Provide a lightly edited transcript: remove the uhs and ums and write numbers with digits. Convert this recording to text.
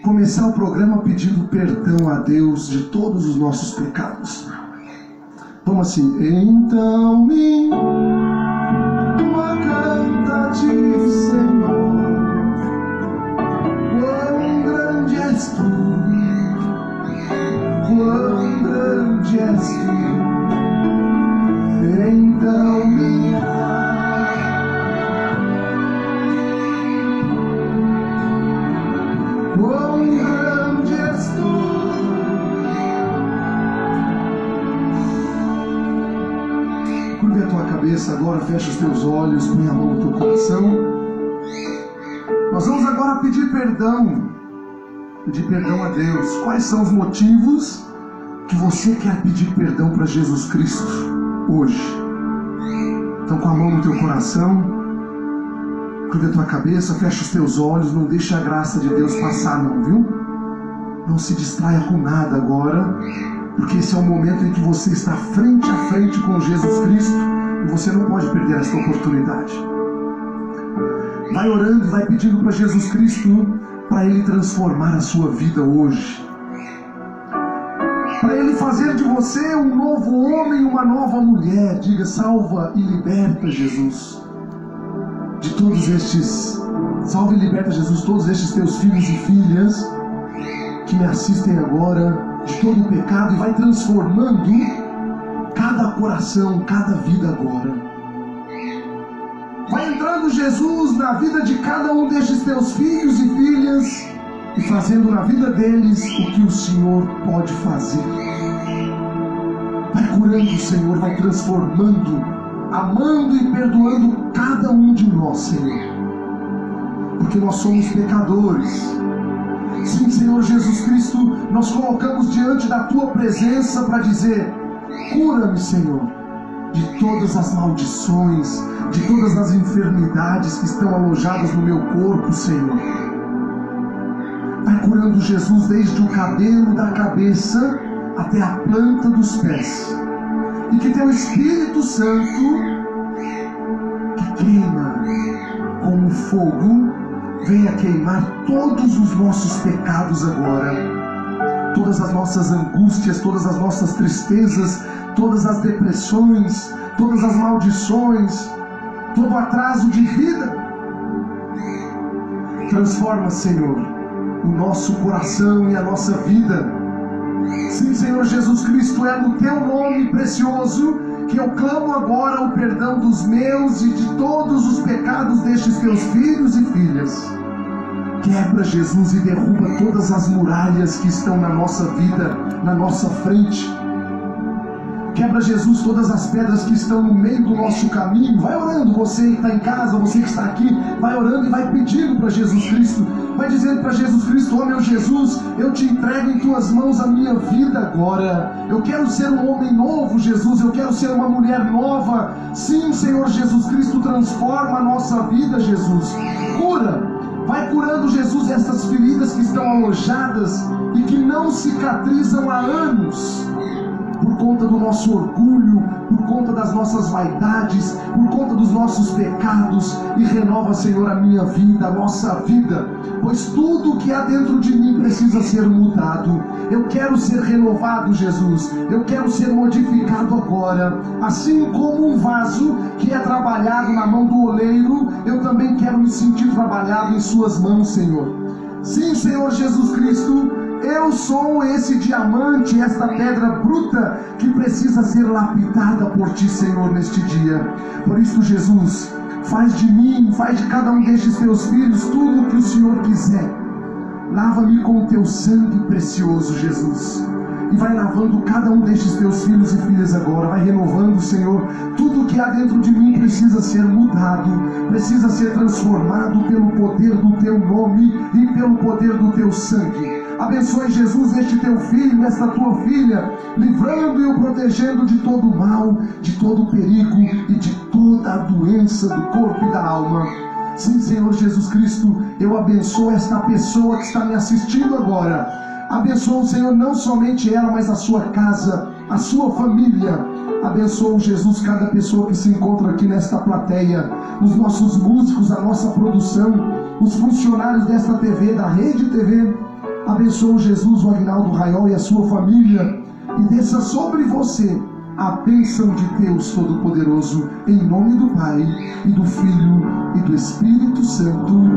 começar o programa pedindo perdão a Deus de todos os nossos pecados. Vamos assim: então me canta-te, Senhor, quão grande és tu, quão grande és tu. Então me quão grande és tu. Curva a tua cabeça agora, fecha os teus olhos, põe a mão no teu coração. Nós vamos agora pedir perdão a Deus. Quais são os motivos que você quer pedir perdão para Jesus Cristo hoje? Então, com a mão no teu coração, curva a tua cabeça, fecha os teus olhos, não deixe a graça de Deus passar não, viu? Não se distraia com nada agora, porque esse é o momento em que você está frente a frente com Jesus Cristo e você não pode perder essa oportunidade. Vai orando e vai pedindo para Jesus Cristo, para Ele transformar a sua vida hoje, para Ele fazer de você um novo homem, uma nova mulher. Diga: salva e liberta, Jesus, de todos estes, salve e liberta, Jesus, todos estes teus filhos e filhas que me assistem agora, de todo o pecado, e vai transformando cada coração, cada vida agora. Vai entrando, Jesus, na vida de cada um destes teus filhos e filhas e fazendo na vida deles o que o Senhor pode fazer. Vai curando, Senhor, vai transformando, amando e perdoando cada um de nós, Senhor, porque nós somos pecadores. Sim, Senhor Jesus Cristo, nós colocamos diante da Tua presença para dizer: cura-me, Senhor, de todas as maldições, de todas as enfermidades que estão alojadas no meu corpo, Senhor. Vai curando, Jesus, desde o cabelo da cabeça até a planta dos pés, e que Teu Espírito Santo, que queima como fogo, venha queimar todos os nossos pecados agora, todas as nossas angústias, todas as nossas tristezas, todas as depressões, todas as maldições, todo o atraso de vida. Transforma, Senhor, o nosso coração e a nossa vida. Sim, Senhor Jesus Cristo, é no Teu nome precioso que eu clamo agora o perdão dos meus e de todos os pecados destes Teus filhos e filhas. Quebra, Jesus, e derruba todas as muralhas que estão na nossa vida, na nossa frente. Quebra, Jesus, todas as pedras que estão no meio do nosso caminho. Vai orando, você que está em casa, você que está aqui, vai orando e vai pedindo para Jesus Cristo. Vai dizendo para Jesus Cristo: ó meu Jesus, eu te entrego em Tuas mãos a minha vida agora. Eu quero ser um homem novo, Jesus, eu quero ser uma mulher nova. Sim, Senhor Jesus Cristo, transforma a nossa vida, Jesus. Cura. Vai curando, Jesus, essas feridas que estão alojadas e que não cicatrizam há anos, por conta do nosso orgulho, por conta das nossas vaidades, por conta dos nossos pecados. E renova, Senhor, a minha vida, a nossa vida, pois tudo que há dentro de mim precisa ser mudado. Eu quero ser renovado, Jesus, eu quero ser modificado agora. Assim como um vaso que é trabalhado na mão do oleiro, eu também quero me sentir trabalhado em Suas mãos, Senhor. Sim, Senhor Jesus Cristo, eu sou esse diamante, esta pedra bruta que precisa ser lapidada por Ti, Senhor, neste dia. Por isso, Jesus, faz de mim, faz de cada um destes Teus filhos tudo o que o Senhor quiser. Lava-me com o Teu sangue precioso, Jesus, e vai lavando cada um destes Teus filhos e filhas agora. Vai renovando, Senhor, tudo que há dentro de mim precisa ser mudado, precisa ser transformado pelo poder do Teu nome e pelo poder do Teu sangue. Abençoe, Jesus, este Teu filho, esta Tua filha, livrando e o protegendo de todo o mal, de todo o perigo e de toda a doença do corpo e da alma. Sim, Senhor Jesus Cristo, eu abençoo esta pessoa que está me assistindo agora. Abençoa, Senhor, não somente ela, mas a sua casa, a sua família. Abençoa, Jesus, cada pessoa que se encontra aqui nesta plateia, os nossos músicos, a nossa produção, os funcionários desta TV, da Rede TV. Abençoa o Jesus, o Aguinaldo Raiol e a sua família, e desça sobre você a bênção de Deus Todo-Poderoso, em nome do Pai, e do Filho, e do Espírito Santo.